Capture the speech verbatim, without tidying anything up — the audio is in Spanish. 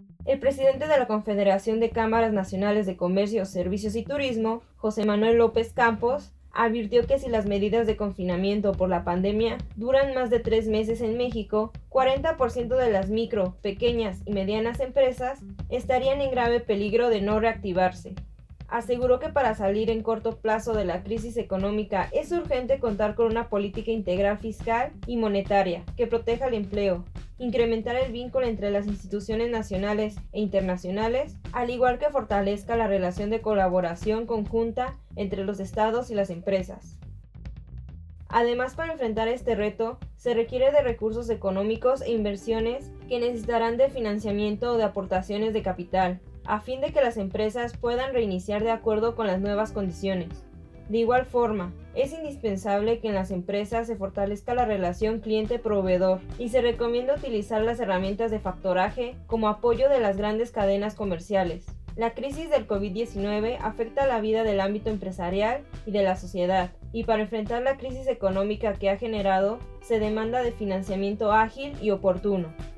El presidente de la Confederación de Cámaras Nacionales de Comercio, Servicios y Turismo, José Manuel López Campos, advirtió que si las medidas de confinamiento por la pandemia duran más de tres meses en México, cuarenta por ciento de las micro, pequeñas y medianas empresas estarían en grave peligro de no reactivarse. Aseguró que para salir en corto plazo de la crisis económica es urgente contar con una política integral fiscal y monetaria que proteja el empleo, incrementar el vínculo entre las instituciones nacionales e internacionales, al igual que fortalezca la relación de colaboración conjunta entre los estados y las empresas. Además, para enfrentar este reto, se requiere de recursos económicos e inversiones que necesitarán de financiamiento o de aportaciones de capital, a fin de que las empresas puedan reiniciar de acuerdo con las nuevas condiciones. De igual forma, es indispensable que en las empresas se fortalezca la relación cliente-proveedor y se recomienda utilizar las herramientas de factoraje como apoyo de las grandes cadenas comerciales. La crisis del COVID diecinueve afecta la vida del ámbito empresarial y de la sociedad, y para enfrentar la crisis económica que ha generado, se demanda de financiamiento ágil y oportuno.